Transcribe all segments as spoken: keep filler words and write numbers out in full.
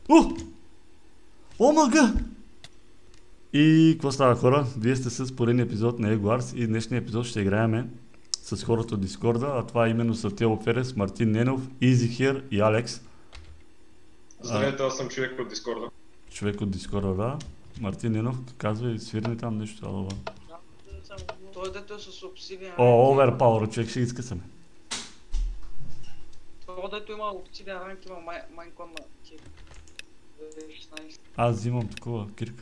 О! Омага! И какво става, хора? Вие сте с поредния епизод на Егуарс и днешния епизод ще играем с хората от Дискорда, а това именно са Тео Ферес, Мартин Ненов, Изихер и Алекс. Здравейте, аз съм човек от Дискорда. Човек от Дискорда, да. Мартин Ненов, казва и свирни там нещо. Ало, Той дето е с обсидиан. О, оверпауър, човек, ще изкъсаме. Това дето има обсидиан ранг, има майнкон на шестнайсет. Аз взимам такова, кирка.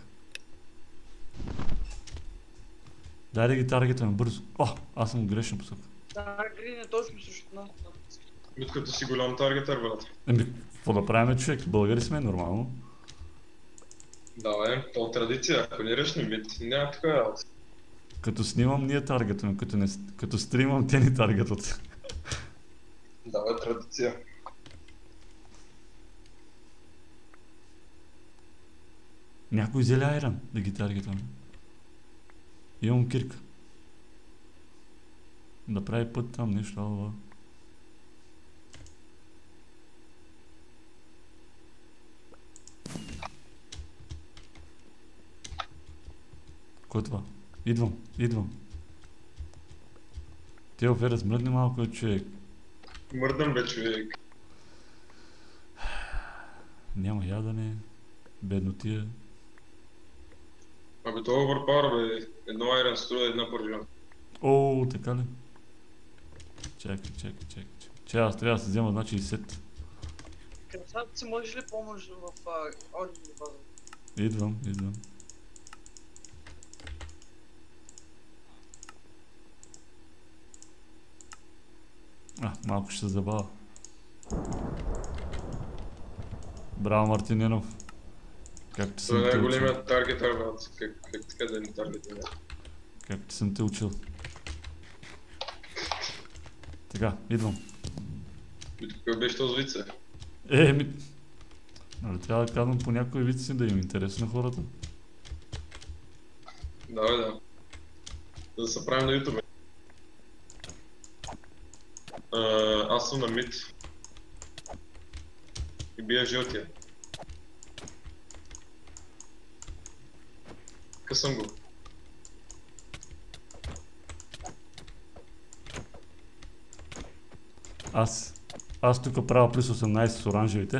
Дай да ги таргетваме бързо. О, аз съм грешен посока. Да, Грин е точно срещу нас. Като си голям таргетър, брат. Еми, какво да правим, човек? Българи сме, нормално. Да, бе, то традиция, ако не решни мид, няма така работа. Като снимам, ние таргетваме, като, не, като стримам, те ни таргетват. Да, бе, традиция. Някой взели айран да ги таргетваме. Имам кирка. Да прави път там нещо, ала. Кой е това? Идвам, идвам. Тео Ферес, мръдни малко, човек. Мърдам, бе, човек. Няма ядене, беднотия. Абе, това overpower, бе, едно айран струва една пържа. О, така ли? Чакай, чакай, чакай. Че аз трябва да се взема, значи и сет. Красавци, можеш ли помощ в аудио база? Идвам, идвам. А, малко ще се забавя. Браво, Мартиненов. Както съм Това е те учил. най-големият таргетър, брат. Как, как така да ни таргетър? Както съм те учил. Така, идвам. И тук беше този вице. Е, ми... Нали трябва да казвам по някои вици да им интересно на хората. Да, бе, да. За да се правим на YouTube. Uh, аз съм на мид. И бия жълтия. Късам го. Аз... Аз тук правя плюс осемнайсет с оранжевите.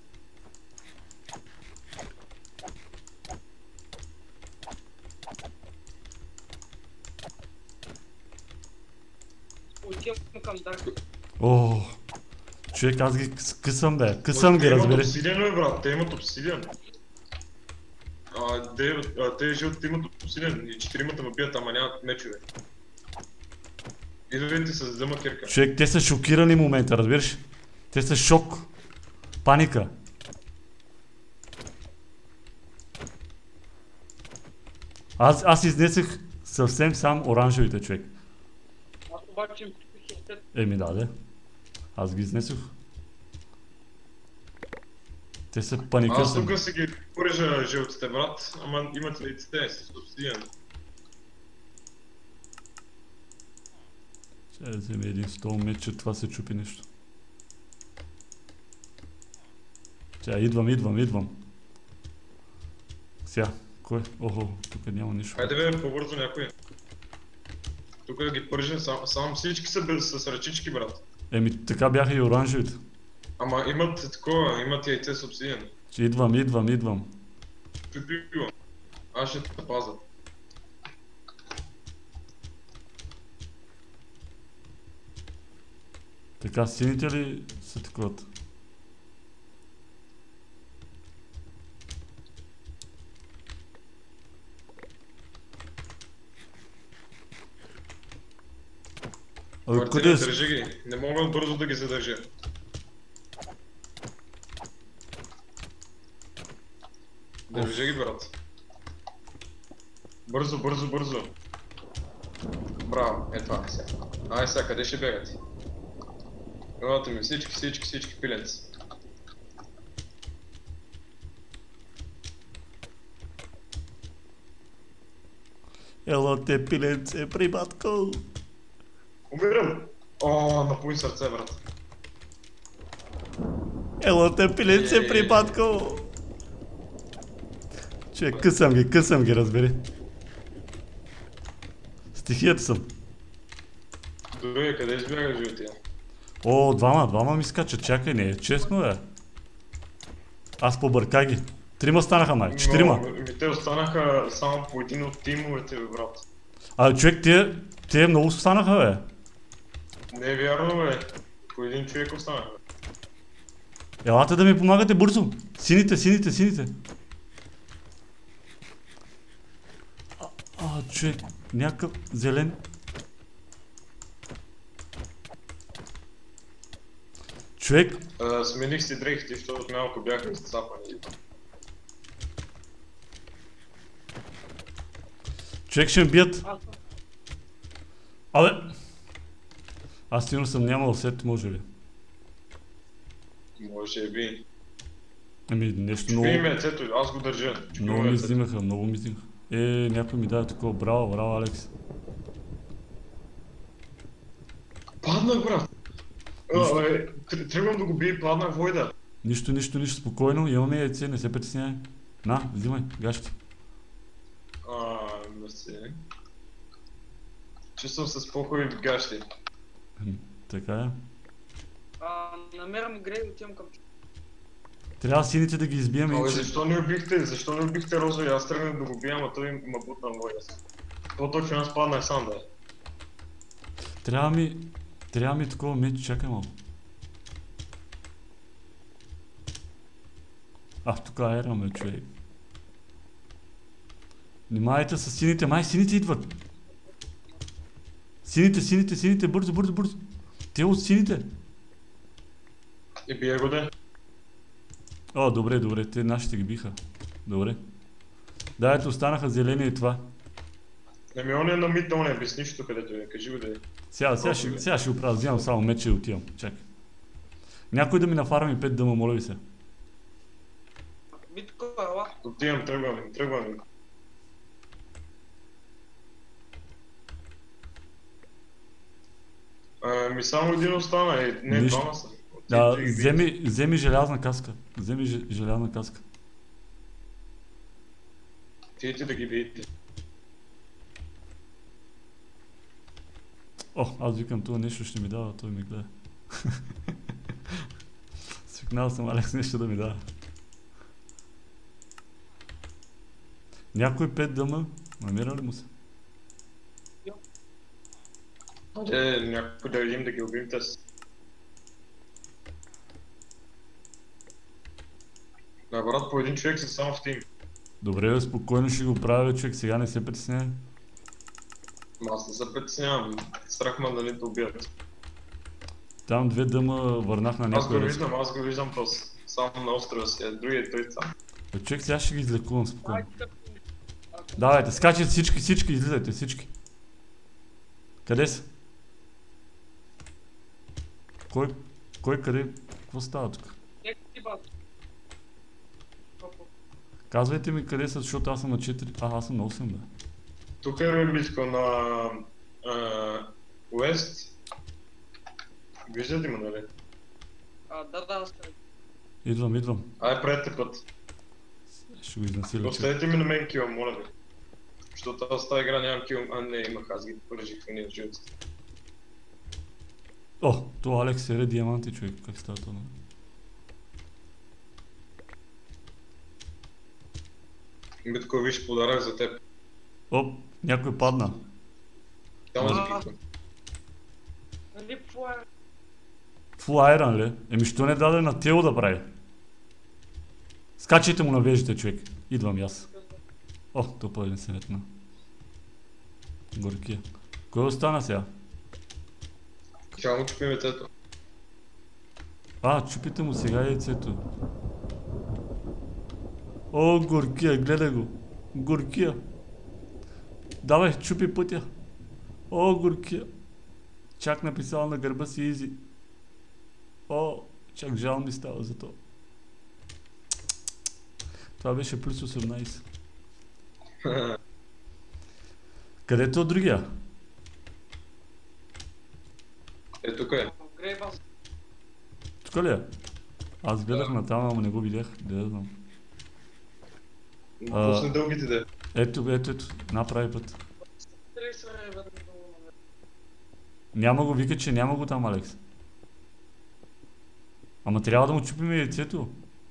Отивам към Дарк. О, човек, аз ги късам, бе. Късам ги, разбери. Те имат обсидиан, бе, брат. Те имат обсидиан. А, те, а, те жълтите имат обсидиан и четиримата ме бият, ама нямат мечове. Идвайте се взема кирка. Човек, те са шокирани в момента, разбираш? Те са шок. Паника. Аз, аз изнесех съвсем сам оранжевите, човек. Аз обаче им купих и пет. Еми да, де. Аз ги изнесох. Те са Аз паникъсани. тук си ги порежа жълтите, брат, ама имат ли те с обсидиан? Ще да вземе един стол меч, че това се чупи нещо. Сега, идвам, идвам, идвам. Сега, кой? Охо, тук няма нищо. Хайде бе, по-бързо някой. Тук ги пържим, сам, сам всички са без, с ръчички, брат. Еми, така бяха и оранжевите. Ама имат такова, имат яйце с обсидиан. Че идвам, идвам, идвам. Чупи го. Аз ще те пазя. Така, сините ли са такова? Абе, Мартина, къде са? държи ги. Не мога бързо да ги задържа. Държи ги, брат. Бързо, бързо, бързо. Браво, е това е сега. Ай сега, къде ще бегат? Елате ми, всички, всички, всички пиленци. Елате, пиленце, прибатко! Умирам! О, напуй сърце, брат. Елате, пиленце, прибатко! Човек, късам ги, късам ги, разбери. Стихията съм. Добре, къде избягаш животия? О, двама, двама ми скачат, чакай, не е честно, бе. Аз побърка ги. Трима станаха, май, четирима. Но, ми те останаха само по един от тимовете, бе, брат. А, човек, те, те много станаха, бе. Не е вярно, бе. По един човек останаха. Елате да ми помагате бързо. Сините, сините, сините. А, а човек, някакъв зелен. Човек, А, смених си дрехите, защото малко бяха изцапани. човек ще ме бият. Аз Абе! Аз сигурно съм нямал сет, може ли? Може би. Ами нещо Чупи много... ме ръцето, аз го държа. Чупи Много ме ми ръцето. взимаха, много ми взимаха. Е, някой ми даде такова. Браво, браво, Алекс. Паднах, брат. А, бе, тр- тръгвам да го бия и паднах войда. Нищо, нищо, нищо, спокойно. Имаме яйце, не се притеснявай. На, взимай, гащи. А, мерси. Чувствам се с по-хубави гащи. Ами, така е. а, намерям Грей и отивам към... Трябва сините да ги избием Абе, и че... защо не убихте? Защо не убихте Розови? Аз тръгнах да го бия, ама той ма бутна войда. По-точно аз паднах сам, да е. Трябва ми... Трябва ми такова меч, чакай малко. А, тук аераме, човек. Внимавайте с сините, май сините идват. Сините, сините, сините, бързо, бързо, бързо. Те от сините. И бия го, да. О, добре, добре, те нашите ги биха. Добре. Да, ето останаха зелени и това. Еми, он е на мид, он е без нищо където е. Кажи го, да е. Сега, сега, ще, сега ще го правя, взимам само меча и отивам. Чакай. Някой да ми нафарми пет дъма, моля ви се. Битко, ела. Отивам, тръгвам, тръгвам. Ами само един остана, е, не Нищо. двама са. Да, Отидете и ги вземи, вземи желязна каска. Вземи же- желязна каска. Отидете да ги видите. О, аз викам, това нещо ще ми дава, той ми гледа. Свикнал съм Алекс нещо да ми дава. Някой пет дъма, намира ли му се? Е, някой да видим да ги убим те с. Да, брат, по един човек са само в тим. Добре, бе, спокойно ще го правя, бе, човек, сега не се притесняй. Ма аз не се притеснявам, страх ма да не те убият. Там две дъма върнах на Аз го някой. виждам, аз го виждам просто. Само на острова си, а другия той сам. Бе, човек, сега ще ги излекувам спокойно. Айде, като- ако- Давайте, скачайте всички, всички, излизайте, всички. Къде са? Кой, кой къде, какво става тук? Нека ти бат. Опа. Казвайте ми къде са, защото аз съм на четири, а аз съм на осем, бе. Тук е Рембиско на а, Уест. Виждате ме, нали? А, да, да, аз те- Идвам, идвам. Ай, предте път. Ще го изнасиля, че. Оставете ми на мен кила, моля ви. Защото аз в тази игра нямам кил, а не имах, аз ги пържих в едни от живоците. О, то Алекс е ред диаманти, човек, как става това? Битко, виж, подарък за теб. Оп, някой падна. Само А. за Битко. Нали, какво е? Фул айран ли? Еми, що не даде на Тео да прави? Скачайте му на вежите, човек. Идвам и аз. О, то па един се метна. Горкия. Кой остана сега? Чао му чупим лицето. А, чупите му сега яйцето. О, горкия, гледай го. Горкия. Давай, чупи пътя. О, горкия. Чак написал на гърба си изи. О, чак жал ми става за то. Това беше плюс осемнайсет. Където от другия? Е, тук е. Грей бас. Тук ли е? Аз гледах на там, ама не го видях. Да, да знам. А. Пусни дългите де. Ето, ето, ето, направи път. тридесет е веднага много намеря. Няма го, вика, че няма го там, Алекс. Ама трябва да му чупим яйцето.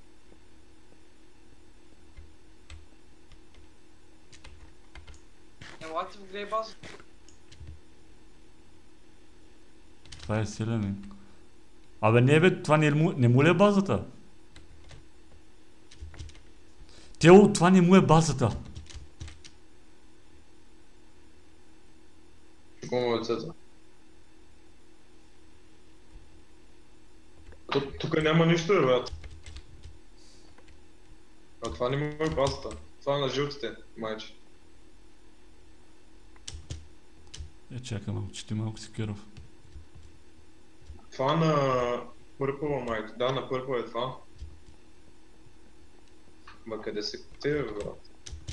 Елате в грей база. Това е силене. Абе не бе, това не, му, не му ли е базата? Тео, това не му е базата. Чупвам яйцата. Тук няма нищо, е, брат. А това не му е базата. Това е на жълтите, майче. Е, чакай малко, че ти малко си керов. Това е на пърпъла, майче. Да, на пърпъл е това. Ма къде се те, брат?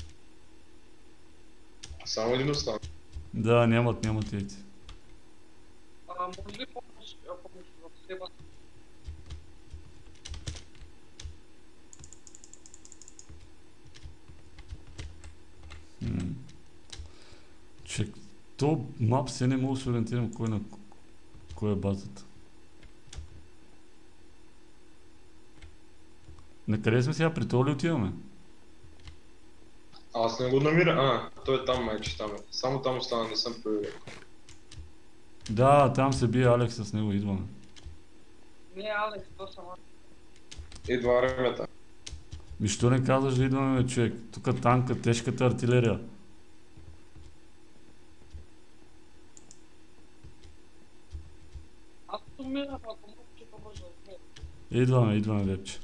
Само един остана. Да, нямат, нямат яйци. А, може ли помощ, а, помощ в грей база? М. Чек, то мап се не мога да се ориентирам кой, на, кой е базата. На къде сме сега? При това ли отиваме? Аз не го намирам. А, той е там, майче, там е. Само там остана, не съм проверил. Да, там се бие Алекс, с него идваме. Не, Алекс, то сама. Идва армията. Ми що не казваш да идваме, бе, човек? Тук танка, тежката артилерия. Аз умирам, ако мога, че по-бързо. Идваме, идваме, депче.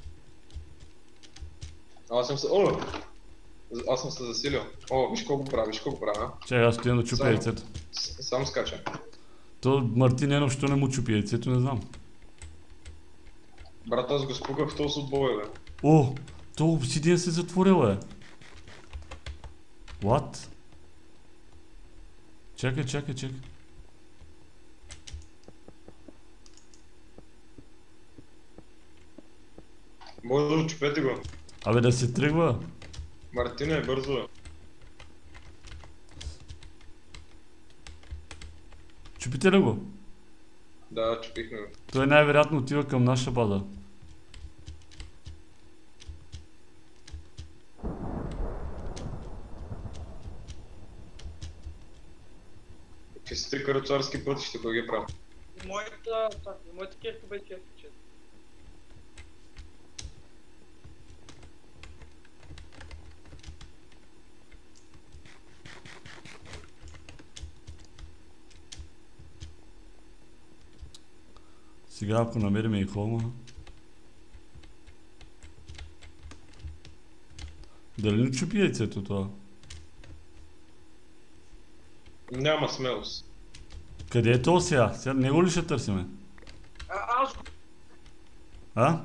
Аз съм се... О! Аз съм се засилил. О, виж колко правя, виж колко правя. Чакай, аз стоя да чупя Само. яйцето. С- Само скача. То Мартин Енов, що не му чупи яйцето, не знам. Брат, аз го спуках в този отбой, бе. О, то обсидиен се затворил, е. What? Чакай, чакай, чакай. Може да очупете го. Абе да се тръгва. Мартине, бързо е. Чупите ли го? Да, чупихме го. Той най-вероятно отива към наша база. Чистите каруцарски пътища, кой ги прави? И моята, так, и моята керка беше еф четири. Сега ако намерим и холма. Дали не чупи яйцето това? Няма смелост. Къде е то сега? Сега него ли ще търсиме? А, аз го... А?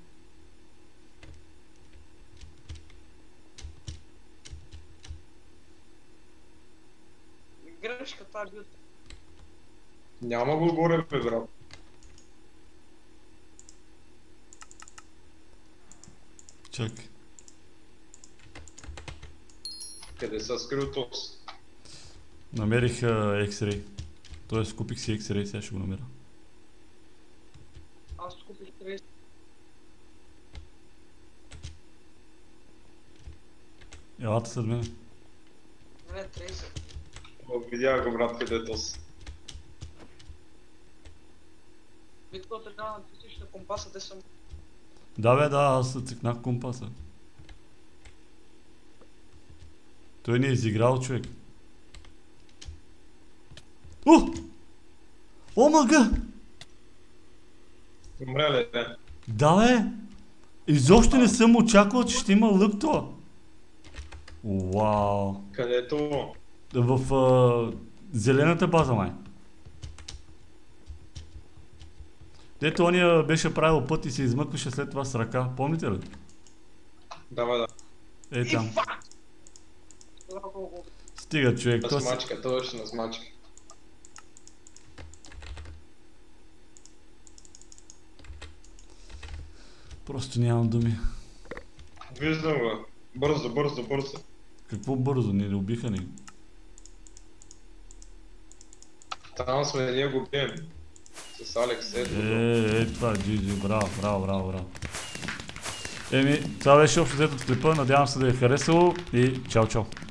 Грешката е бил. Няма го горе, бе, брат. Чакай. Къде са скрил тос? Намерих uh, X-Ray. Тоест купих си X-Ray, сега ще го намеря. Аз купих тридесет. Елата след мене. Не, тридесет. О, видях го, брат, къде е тос. Битко трябва да натиснеш на компаса, те съм... Да бе, да, аз цъкнах компаса. Той не е изиграл, човек. О! О, мъга! Умря ли е? Да бе! Изобщо не съм очаквал, че ще има лък това. Уау! Къде е това? В а, зелената база, май. Дето ония беше правил път и се измъкваше след това с ръка. Помните ли? Да, бе, да. Е там. Това колко... Стига, човек. На То си... смачка, точно на смачка. Просто нямам думи. Виждам го. Бързо, бързо, бързо. Какво бързо? Не ли убиха ни? Там сме, ние го бием. С Алекс, ето. Е, е, това е джи джи, браво, браво, браво, браво. Еми, това беше общо взето клипа, надявам се да е харесало и чао, чао.